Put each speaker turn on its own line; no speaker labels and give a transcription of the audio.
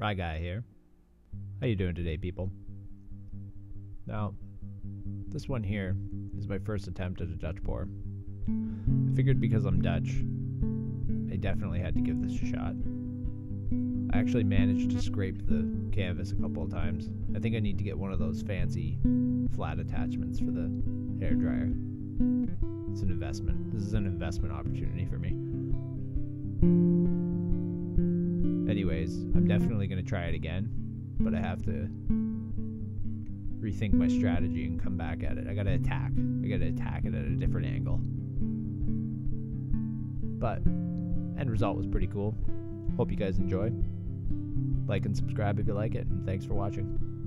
Rye Guy here. How you doing today, people? Now, this one here is my first attempt at a Dutch pour. I figured because I'm Dutch, I definitely had to give this a shot. I actually managed to scrape the canvas a couple of times. I think I need to get one of those fancy flat attachments for the hairdryer. It's an investment. This is an investment opportunity for me. Anyways, I'm definitely going to try it again, but I have to rethink my strategy and come back at it. I got to attack it at a different angle. But end result was pretty cool. Hope you guys enjoy. Like and subscribe if you like it, and thanks for watching.